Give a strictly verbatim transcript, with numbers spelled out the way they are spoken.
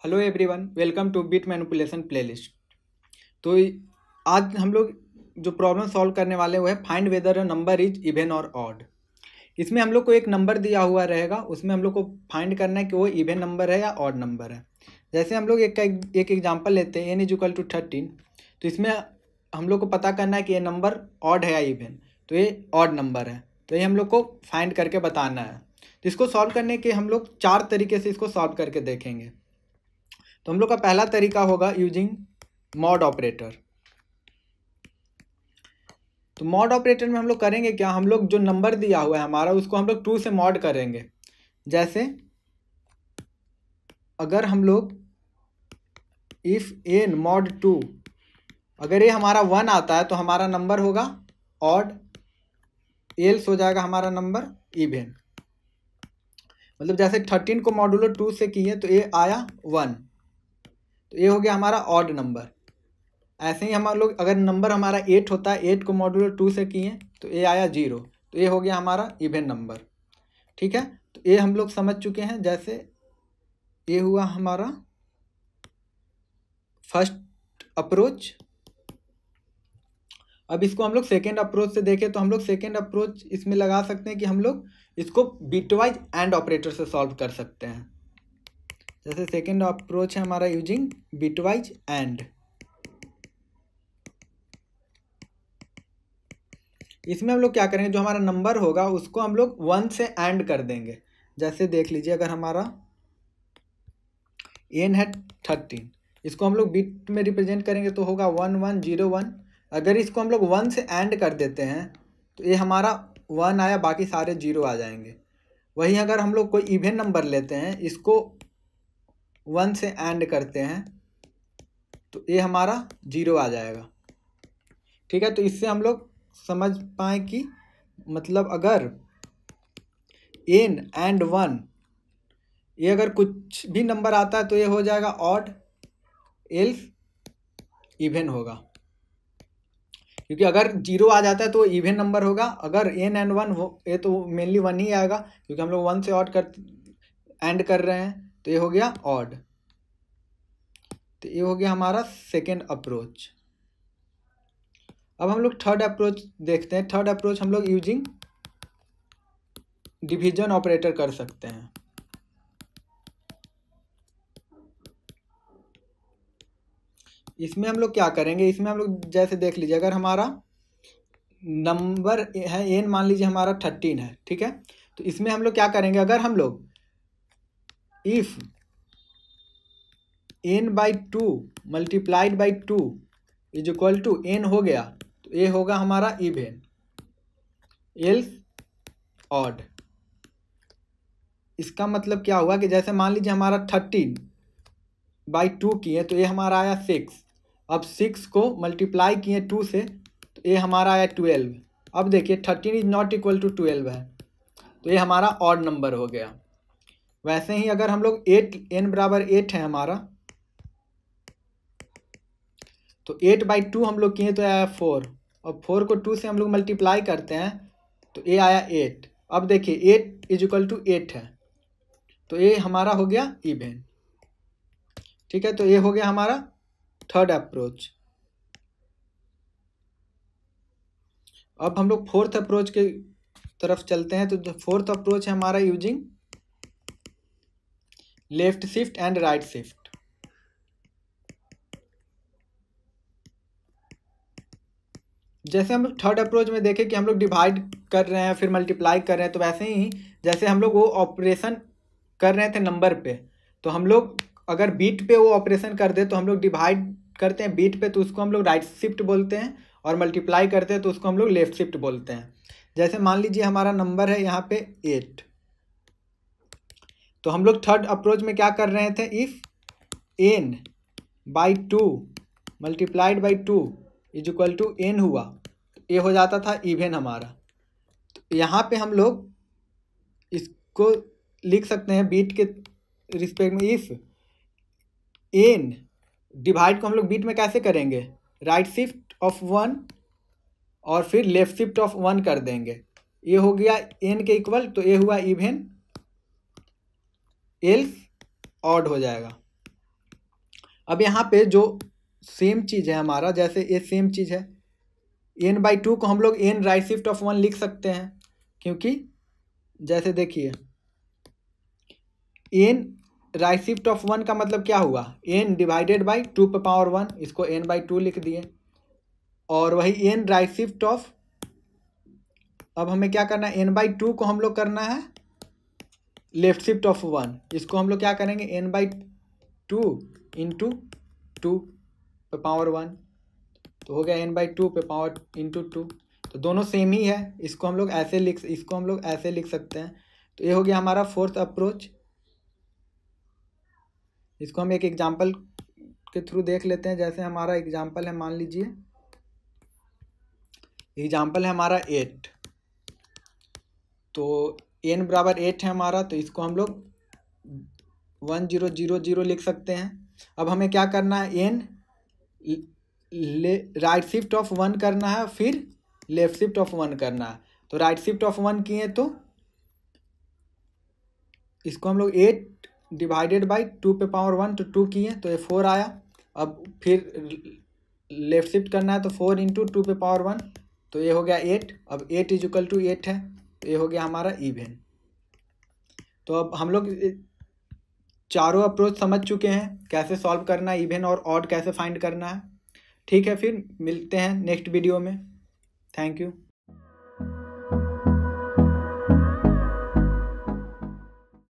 Hello everyone, welcome to bit manipulation playlist. तो आज हम लोग जो प्रॉब्लम सॉल्व करने वाले हैं वो है find whether a number is even और ऑड। इसमें हम लोग को एक नंबर दिया हुआ रहेगा, उसमें हम लोग को फाइंड करना है कि वो इवन नंबर है या ऑड नंबर है। जैसे हम लोग एक एक एग्जांपल लेते हैं, n is equal to thirteen. तो इसमें हम लोग को पता करना है कि ये नंबर ऑड है या इवन। तो ये ऑड नंबर है, तो ये हम लोग को फाइंड करके बताना है। तो इसको सॉल्व करने के हम लोग चार तरीके से इसको सॉल्व करके देखेंगे। तो हम लोग का पहला तरीका होगा यूजिंग मॉड ऑपरेटर। तो मॉड ऑपरेटर में हम लोग करेंगे क्या, हम लोग जो नंबर दिया हुआ है हमारा उसको हम लोग टू से मॉड करेंगे। जैसे अगर हम लोग इफ एन मॉड टू, अगर ये हमारा वन आता है तो हमारा नंबर होगा ऑड, एल्स हो जाएगा हमारा नंबर इवन। मतलब जैसे थर्टीन को मॉडुलो टू से किए तो ये आया वन, तो ये हो गया हमारा ऑड नंबर। ऐसे ही हम लोग अगर नंबर हमारा एट होता है, एट को मॉडुलो टू से किए तो ये आया जीरो, तो ये हो गया हमारा इवन नंबर। ठीक है, तो ये हम लोग समझ चुके हैं। जैसे ये हुआ हमारा फर्स्ट अप्रोच। अब इसको हम लोग सेकेंड अप्रोच से देखें तो हम लोग सेकेंड अप्रोच इसमें लगा सकते हैं कि हम लोग इसको बिटवाइज एंड ऑपरेटर से सॉल्व कर सकते हैं। जैसे सेकेंड अप्रोच है हमारा यूजिंग बिटवाइज एंड। इसमें हम लोग क्या करेंगे, जो हमारा नंबर होगा उसको हम लोग वन से एंड कर देंगे। जैसे देख लीजिए, अगर हमारा एन है थर्टीन, इसको हम लोग बिट में रिप्रेजेंट करेंगे तो होगा वन वन जीरो वन। अगर इसको हम लोग वन से एंड कर देते हैं तो ये हमारा वन आया, बाकी सारे जीरो आ जाएंगे। वहीं अगर हम लोग कोई इवन नंबर लेते हैं, इसको वन से एंड करते हैं तो ये हमारा जीरो आ जाएगा। ठीक है, तो इससे हम लोग समझ पाए कि मतलब अगर एन एंड वन, ये अगर कुछ भी नंबर आता है तो ये हो जाएगा ऑड, एल्स इवन होगा। क्योंकि अगर जीरो आ जाता है तो इवन नंबर होगा। अगर एन एंड वन हो, ये तो मेनली वन ही आएगा क्योंकि हम लोग वन से ऑड कर एंड कर रहे हैं, तो ये हो गया ऑड। तो ये हो गया हमारा सेकेंड अप्रोच। अब हम लोग थर्ड अप्रोच देखते हैं। थर्ड अप्रोच हम लोग यूजिंग डिवीजन ऑपरेटर कर सकते हैं। इसमें हम लोग क्या करेंगे, इसमें हम लोग जैसे देख लीजिए, अगर हमारा नंबर है एन, मान लीजिए हमारा थर्टीन है, ठीक है। तो इसमें हम लोग क्या करेंगे, अगर हम लोग if n by two multiplied by two is equal to n हो गया तो ये होगा हमारा इवन, एल्स ऑड। इसका मतलब क्या हुआ कि जैसे मान लीजिए हमारा थर्टीन बाई टू किए तो ये हमारा आया सिक्स। अब सिक्स को मल्टीप्लाई किए टू से तो ये हमारा आया ट्वेल्व। अब देखिए thirteen is not equal to twelve है, तो ये हमारा ऑड नंबर हो गया। वैसे ही अगर हम लोग एट, एन बराबर एट है हमारा, तो एट बाई टू हम लोग किए तो आया फोर। और फोर को टू से हम लोग मल्टीप्लाई करते हैं तो ये आया एट। अब देखिए eight is equal to eight है, तो ये हमारा हो गया इवन। ठीक है, तो ये हो गया हमारा थर्ड अप्रोच। अब हम लोग फोर्थ अप्रोच के तरफ चलते हैं। तो फोर्थ अप्रोच है हमारा using left shift and right shift. जैसे हम लोग थर्ड अप्रोच में देखें कि हम लोग डिवाइड कर रहे हैं फिर मल्टीप्लाई कर रहे हैं, तो वैसे ही जैसे हम लोग वो ऑपरेशन कर रहे थे नंबर पे, तो हम लोग अगर बीट पे वो ऑपरेशन कर दे तो हम लोग डिवाइड करते हैं बीट पे, तो उसको हम लोग राइट शिफ्ट बोलते हैं, और मल्टीप्लाई करते हैं तो उसको हम लोग लेफ्ट शिफ्ट बोलते हैं। जैसे मान लीजिए हमारा नंबर है यहाँ पे एट, तो हम लोग थर्ड अप्रोच में क्या कर रहे थे, if n by two multiplied by two is equal to n हुआ तो ये हो जाता था इवन हमारा। तो यहाँ पे हम लोग इसको लिख सकते हैं बीट के रिस्पेक्ट में, इफ एन डिवाइड को हम लोग बीट में कैसे करेंगे, राइट शिफ्ट ऑफ वन और फिर लेफ्ट शिफ्ट ऑफ वन कर देंगे। ये हो गया एन के इक्वल, तो ये हुआ इवन, एल्स ऑड हो जाएगा। अब यहाँ पे जो सेम चीज़ है हमारा, जैसे ये सेम चीज़ है, एन बाई टू को हम लोग n right shift of one लिख सकते हैं, क्योंकि जैसे देखिए n right shift of one का मतलब क्या हुआ, एन डिवाइडेड बाई टू पे पावर वन, इसको एन बाई टू लिख दिए। और वही एन राइट शिफ्ट ऑफ, अब हमें क्या करना है, एन बाई टू को हम लोग करना है लेफ्ट शिफ्ट ऑफ वन, इसको हम लोग क्या करेंगे, n by two into two पे पावर वन, तो हो गया एन बाई टू पे पावर इंटू टू। तो दोनों सेम ही है, इसको हम लोग ऐसे लिख इसको हम लोग ऐसे लिख सकते हैं। तो ये हो गया हमारा फोर्थ अप्रोच। इसको हम एक एग्जांपल के थ्रू देख लेते हैं। जैसे हमारा एग्जांपल है, मान लीजिए एग्जांपल है हमारा एट, तो एन बराबर एट है हमारा, तो इसको हम लोग वन जीरो जीरो जीरो लिख सकते हैं। अब हमें क्या करना है, एन ले राइट शिफ्ट ऑफ वन करना है, फिर लेफ्ट शिफ्ट ऑफ वन करना है। तो राइट शिफ्ट ऑफ वन किए तो इसको हम लोग एट डिवाइडेड बाई टू पे पावर वन, तो टू किए तो ये फोर आया। अब फिर लेफ्ट शिफ्ट करना है तो फोर इंटू टू पे पावर वन, तो ये हो गया एट। अब eight is equal to eight है, तो ये हो गया हमारा इवन। तो अब हम लोग चारों अप्रोच समझ चुके हैं, कैसे सॉल्व करना है, इवन और ऑड कैसे फाइंड करना है। ठीक है, फिर मिलते हैं नेक्स्ट वीडियो में। Thank you.